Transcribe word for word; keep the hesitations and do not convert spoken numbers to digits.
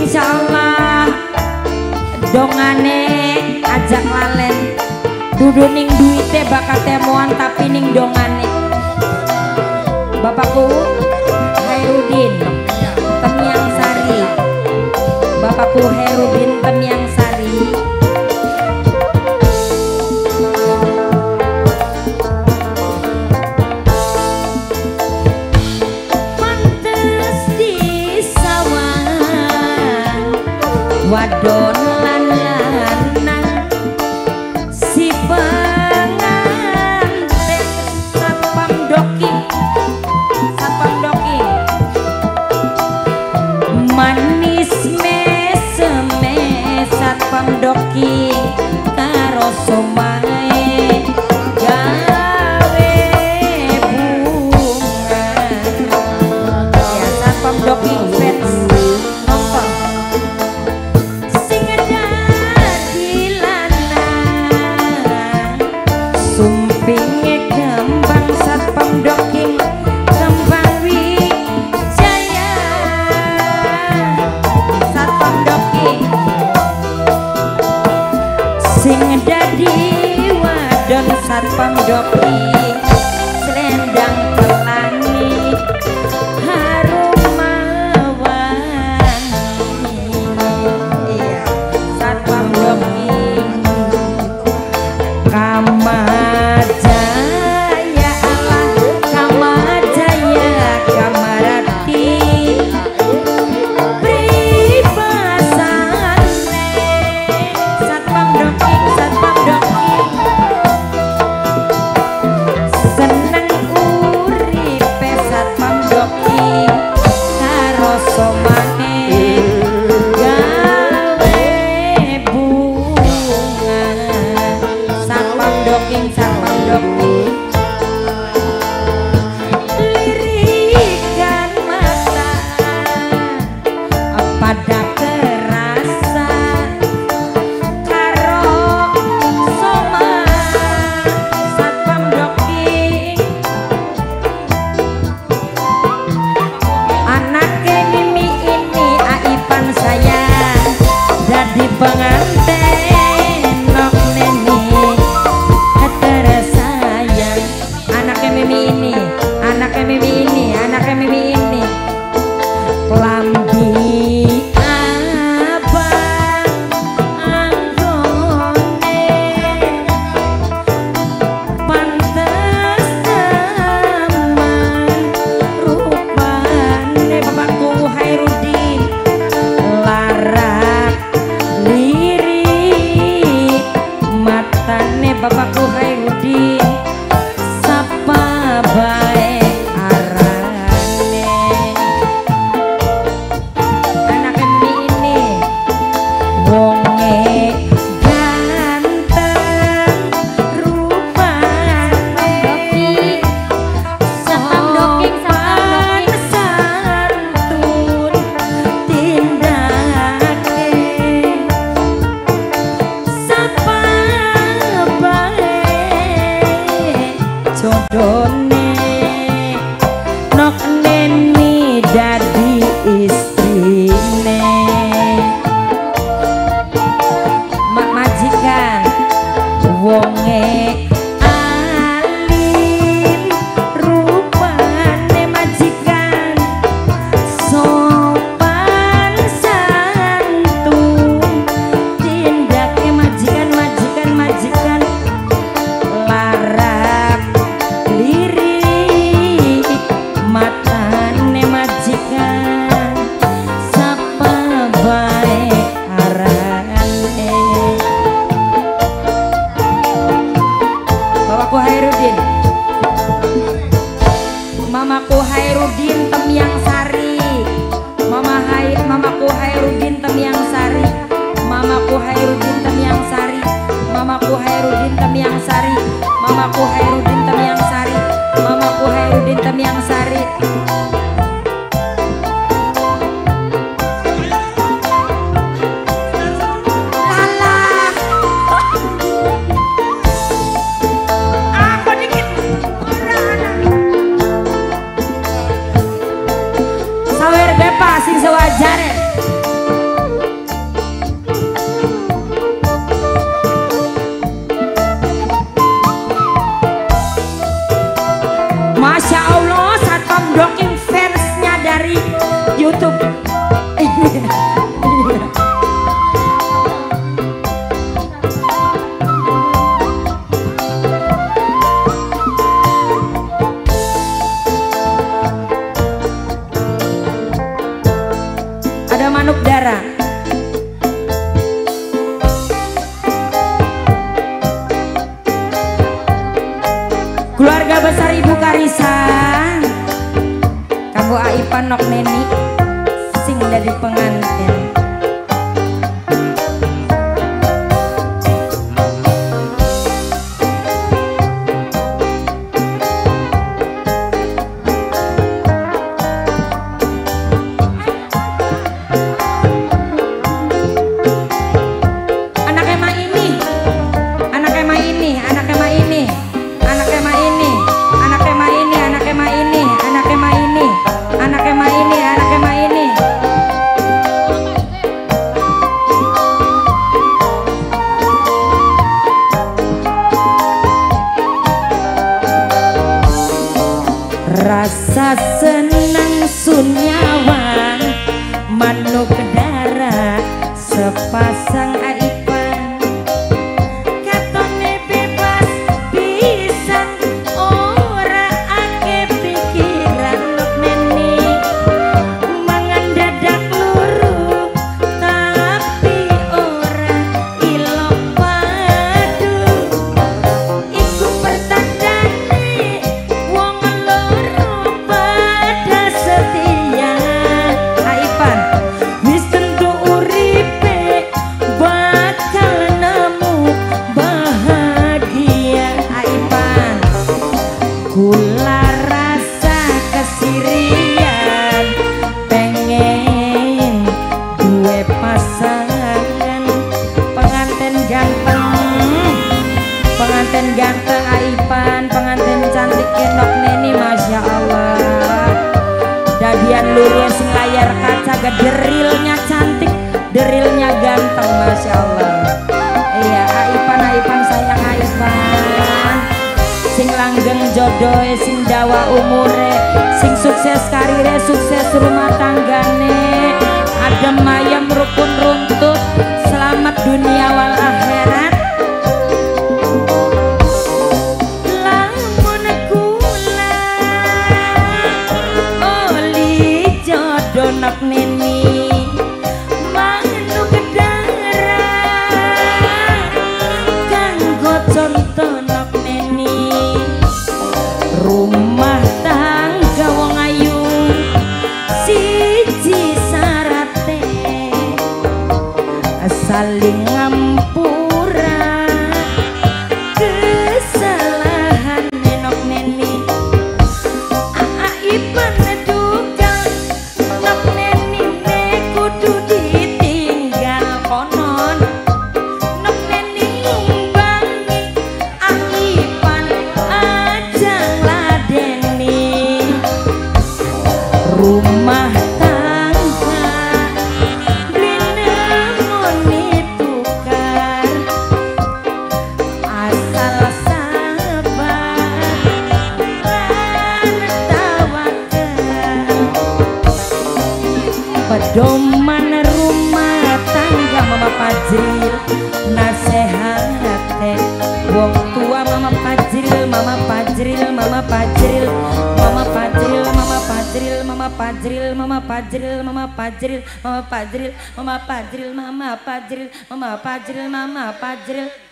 insyaallah dongane ajak lalen dudu ning duite bakat temuan tapi ning dongane Bapakku Hairudin Temyang Sari Bapakku Hairudin Temyang Sari pantes di sawan wadon lan lanang si pengantin satpam doki satpam doki manis meseme satpam doki karo somae gawe bunga ya satpam doki fans nonton sing dadi lanang sumpinge kembang satpam doki kembang wijaya satpam doki sing dadi wadon satpam doki selendang pelangi harum mawangi iya satpam doki Kamajaya Allah Kamajaya Kamarati pribasane satpam doki satpam doki seneng uripe satpam doki karo somae gawe bunga satpam doki satpam doki lirikan mata pada kerasa karo soma satpam doki anake mimi ini aipan saya jadi pengantin nok neni tersayang anaknya mimi ini anaknya mimi ini anaknya mimi ini lambi abang anggone pantes teman rupane Bapakku Hairudin larak lirik matane Bapakku Hairudin sapa bae arane anake ini wonge ganteng rupane satpam doki satpam doki santun tindake sapa bae jodone nok neni dadi istrine mak majikan wonge alim rupane majikan sopan santun tindake majikan majikan majikan larak lirik matane majikan sapa bae arane Bapakku Hairudin Mamaku Hairudin Temyang Sari Mama Hai Mamaku Hairudin Temyang Sari Mamaku Hairudin Temyang Sari Mamaku Hairudin Temyang Sari Mamaku Hairudin Temyang Sari Mamaku Hairudin Temyang Sari Alah apa dikit sawer bebas sing sewajare blocking fansnya dari YouTube. Ada manuk darah. Keluarga besar Ibu Karisa, Kanggo Aipan Nok Neni sing dari pengantin. Rasa senang sunyawan manuk darah sepasang aipan katone bebas pisan ora ake pikiran Nok Neni mangan dadak luru tapi ora ilo padu iku pertandane wong setia Aipan wis tentu uripe bakal nemu bahagia Aipan kula rasa kesirian pengen duwe pasangan pengantin ganteng pengantin ganteng Aipan pengantin cantik Nok Neni Masya Allah dadian luru sing layar kaca gederilnya cantik derilnya ganteng Masya Allah. Iya Aipan Aipan sayang Aipan sing langgeng jodohe sing dawa umure sing sukses karire sukses rumah tanggane adem ayem rukun runtut selamat dunia wal akhirat. Nok Neni manuk darah kanggo contoh Nok Neni rumah tangga wong ayu siji sarate saling ngampura kesalahan Nok Neni Aipan rumah tangga blinemoni tukar asal sabar lan tawakal pedoman rumah tangga Mama Fajril nasehate wong tua Mama Fajril Mama Fajril Mama Fajril Mama Fajril Mama Fajril Mama Fajril Mama Fajril Mama Fajril Mama Fajril Mama Fajril Mama Fajril Mama Fajril Mama Fajril